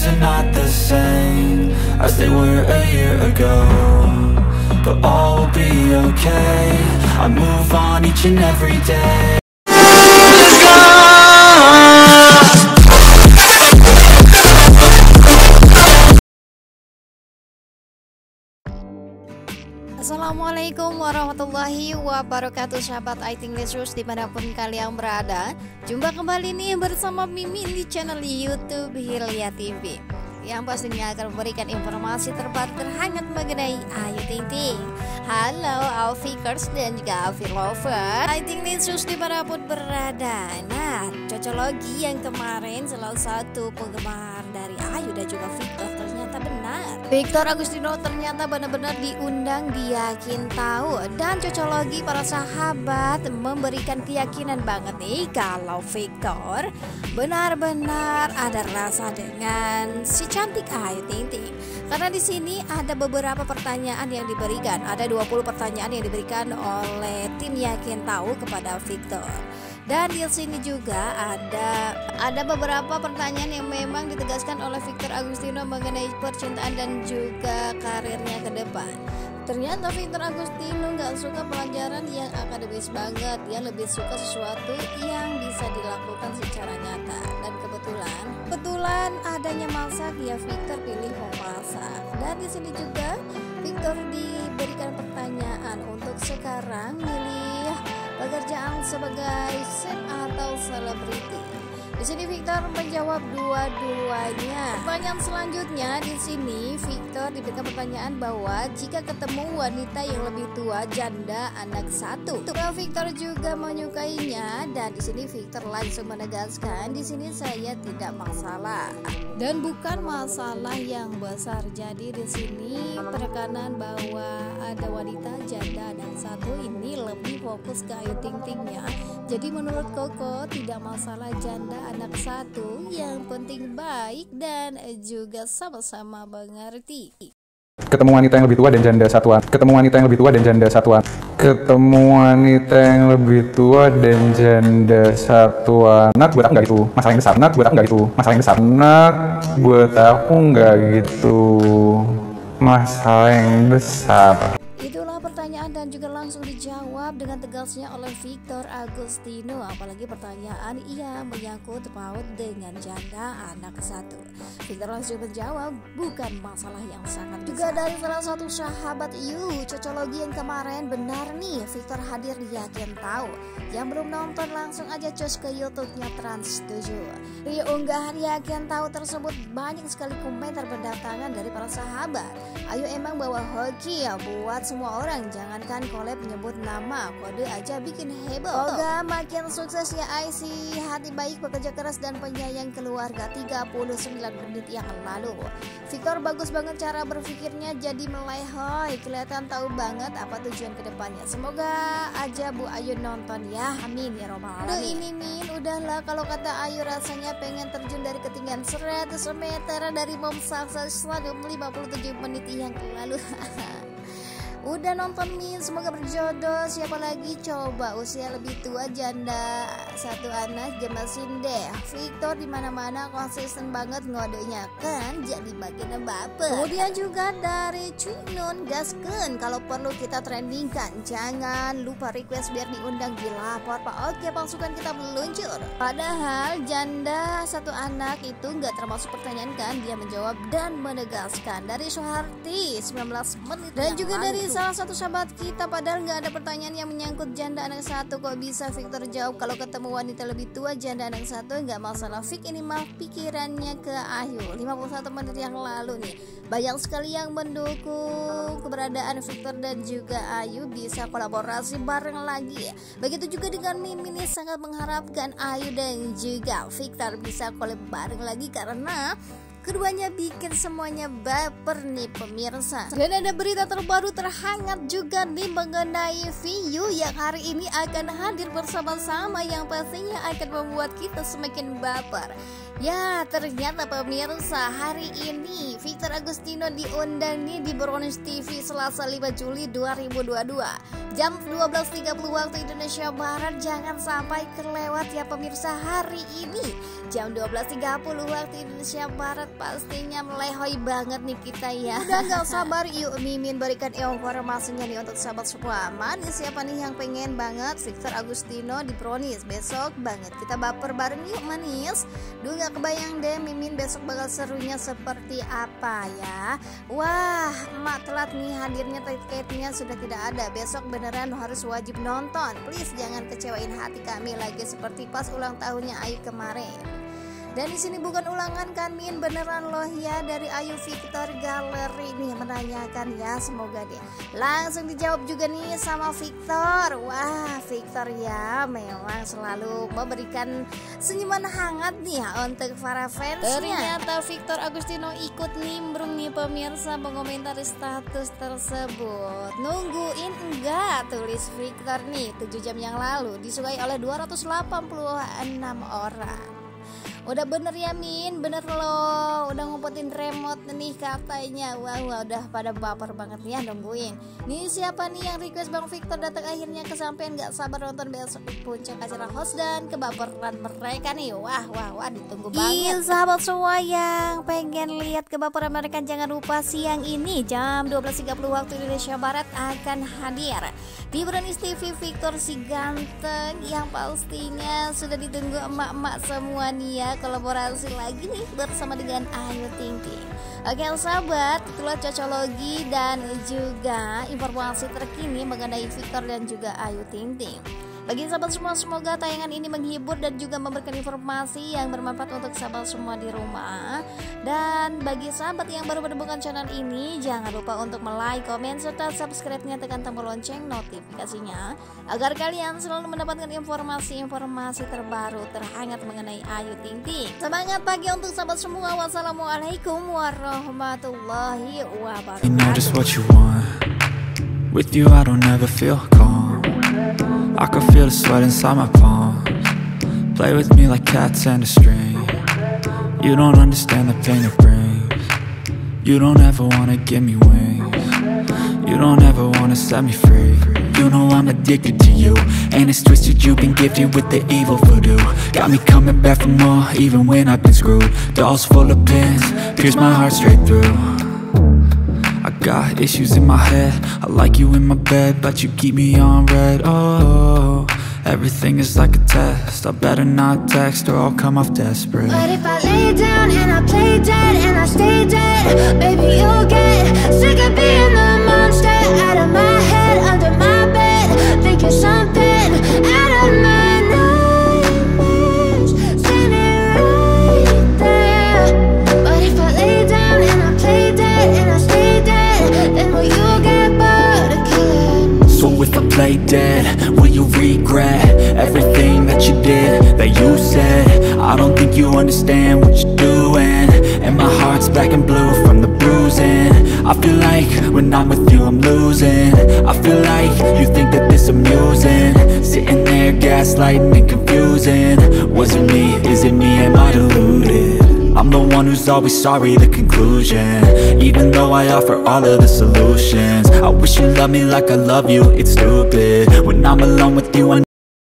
are not the same as they were a year ago, but all will be okay. I move on each and every day. Assalamualaikum warahmatullahi wabarakatuh, sahabat iThink News dimanapun kalian berada. Jumpa kembali nih bersama Mimin di channel YouTube Hilya TV, yang pastinya akan memberikan informasi terbaru terhangat mengenai Ayu Ting Ting. Halo Alfikers dan juga Alfi Lover iThink News dimanapun berada. Nah, cocologi yang kemarin salah satu penggemar dari Ayu dan juga Victor ternyata benar. Victor Agustino ternyata benar-benar diundang di Yakin Tahu, dan cocologi para sahabat memberikan keyakinan banget nih kalau Victor benar-benar ada rasa dengan si cantik Ayu Ting Ting. Karena di sini ada beberapa pertanyaan yang diberikan, ada 20 pertanyaan yang diberikan oleh tim Yakin Tahu kepada Victor. Dan di sini juga ada beberapa pertanyaan yang memang ditegaskan oleh Victor Agustino mengenai percintaan dan juga karirnya ke depan. Ternyata Victor Agustino nggak suka pelajaran yang akademis banget, dia lebih suka sesuatu yang bisa dilakukan secara nyata. Dan kebetulan adanya masak, ya Victor pilih memasak. Dan di sini juga Victor diberikan pertanyaan untuk sekarang milih pekerjaan sebagai chef atau selebriti. Di sini Victor menjawab dua-duanya. Pertanyaan selanjutnya di sini Victor diberikan pertanyaan bahwa jika ketemu wanita yang lebih tua, janda, anak satu, Victor juga menyukainya. Dan di sini Victor langsung menegaskan, di sini saya tidak masalah dan bukan masalah yang besar. Jadi di sini penekanan bahwa ada wanita, janda, anak satu ini lebih fokus ke Ayu Ting Tingnya. Jadi menurut Koko tidak masalah janda anak satu, yang penting baik dan juga sama-sama mengerti. Ketemu wanita yang lebih tua dan janda satuan. Ketemu wanita yang lebih tua dan janda satuan. Ketemu wanita yang lebih tua dan janda satuan. Nak buat aku nggak gitu masalah yang besar. Nak buat aku nggak gitu masalah yang besar. Nak buat aku nggak gitu masalah yang besar. Itulah pertanyaan dan juga langsung dijawab dengan tegasnya oleh Victor Agustino. Apalagi pertanyaan yang menyangkut paut dengan janda anak satu. Victor langsung menjawab bukan masalah yang sangat besar. Juga dari salah satu sahabat cocologi yang kemarin benar nih, Victor hadir di Yakin Tahu. Yang belum nonton langsung aja cus ke YouTube-nya Trans7. Di unggahan Yakin Tahu tersebut banyak sekali komentar berdatangan dari para sahabat. Ayo emang bawa hoki ya buat semua orang, jangankan collab menyebut nama, kode aja bikin heboh. Semoga makin sukses ya IC, hati baik, pekerja keras dan penyayang keluarga. 39 menit yang lalu Victor bagus banget cara berpikirnya, jadi melehoi, kelihatan tahu banget apa tujuan kedepannya. Semoga aja Bu Ayu nonton ya, amin ya robbal alamin. Duh ini Min, udahlah kalau kata Ayu rasanya pengen terjun dari ketinggian 100 meter dari bom sukses 57 menit yang lalu. Udah nonton Min, semoga berjodoh. Siapa lagi coba usia lebih tua, janda satu anak, jemasin deh. Victor dimana-mana konsisten banget ngodenya kan, jadi bagian baper. Kemudian juga dari Cuinun gasken, kalau perlu kita trendingkan, jangan lupa request biar diundang di lapor Pak. Oke pasukan kita meluncur. Padahal janda satu anak itu nggak termasuk pertanyaan kan, dia menjawab dan menegaskan. Dari Soeharti 19 menit dan juga lalu. Dari salah satu sahabat kita, padahal nggak ada pertanyaan yang menyangkut janda anak satu, kok bisa Victor jawab kalau ketemu wanita lebih tua janda anak satu nggak masalah. Vic ini mah pikirannya ke Ayu. 51 menit yang lalu nih banyak sekali yang mendukung keberadaan Victor dan juga Ayu bisa kolaborasi bareng lagi. Begitu juga dengan Mimin yang sangat mengharapkan Ayu dan juga Victor bisa collab bareng lagi karena keduanya bikin semuanya baper nih pemirsa. Dan ada berita terbaru terhangat juga nih mengenai VU yang hari ini akan hadir bersama-sama, yang pastinya akan membuat kita semakin baper. Ya ternyata pemirsa, hari ini Victor Agustino diundang nih di Brownies TV Selasa 5 Juli 2022 jam 12.30 waktu Indonesia Barat. Jangan sampai kelewat ya pemirsa, hari ini jam 12.30 waktu Indonesia Barat pastinya melehoi banget nih kita ya. Udah gak sabar yuk Mimin berikan informasinya nih untuk sahabat semua. Manis siapa nih yang pengen banget Victor Agustino dipronis besok banget. Kita baper bareng yuk manis. Duh gak kebayang deh Mimin besok bakal serunya seperti apa ya. Wah emak telat nih hadirnya, tiketnya sudah tidak ada. Besok beneran harus wajib nonton. Please jangan kecewain hati kami lagi seperti pas ulang tahunnya Ayu kemarin. Dan di sini bukan ulangan kan Min, beneran loh ya dari Ayu Victor Galeri nih menanyakan ya, semoga deh langsung dijawab juga nih sama Victor. Wah Victor ya memang selalu memberikan senyuman hangat nih ya untuk para fansnya. Ternyata Victor Agustino ikut nimbrung nih pemirsa mengomentari status tersebut. Nungguin enggak, tulis Victor nih 7 jam yang lalu, disukai oleh 286 orang. Udah bener ya Min, bener loh, udah ngumpetin remote nih katanya. Wah udah pada baper banget nih ya nungguin. Nih siapa nih yang request Bang Victor datang akhirnya kesampean, gak sabar nonton besok puncak acara host dan kebaperan mereka nih. Wah ditunggu banget. Sahabat semua yang pengen lihat kebaperan mereka jangan lupa siang ini jam 12.30 waktu Indonesia Barat akan hadir di Brownies TV Victor si ganteng yang pastinya sudah ditunggu emak-emak semua nih ya, kolaborasi lagi nih bersama dengan Ayu Ting Ting. Oke sahabat, itulah cocologi dan juga informasi terkini mengenai Victor dan juga Ayu Ting Ting. Bagi sahabat semua, semoga tayangan ini menghibur dan juga memberikan informasi yang bermanfaat untuk sahabat semua di rumah. Dan bagi sahabat yang baru menemukan channel ini, jangan lupa untuk like, komen, serta subscribe-nya, tekan tombol lonceng notifikasinya agar kalian selalu mendapatkan informasi-informasi terbaru terhangat mengenai Ayu Ting Ting. Semangat pagi untuk sahabat semua. Wassalamualaikum warahmatullahi wabarakatuh. You know just what you want. With you I don't ever feel calm. I can feel the sweat inside my palms. Play with me like cats and a string. You don't understand the pain it brings. You don't ever wanna give me wings. You don't ever wanna set me free. You know I'm addicted to you, and it's twisted, you've been gifted with the evil voodoo. Got me coming back for more, even when I've been screwed. Dolls full of pins, pierce my heart straight through. I got issues in my head, I like you in my bed, but you keep me on red. Oh, everything is like a test, I better not text or I'll come off desperate. But if I lay down and I play dead and I stay dead, baby you'll get sick of being the monster out of my head, under my bed, thinking something out of my nightmares, standing right there. But if I lay down and I play dead and I stay dead, then will you get bored of killing? So if I play dead, will you regret everything that you did, that you said? I don't think you understand what you're doing, and my heart's black and blue from the bruising. I feel like when I'm with you I'm losing. I feel like you think that this amusing, sitting there gaslighting and confusing. Was it me? Is it me? Am I deluded? I'm the one who's always sorry, the conclusion. Even though I offer all of the solutions, I wish you loved me like I love you, it's stupid. When I'm alone with you I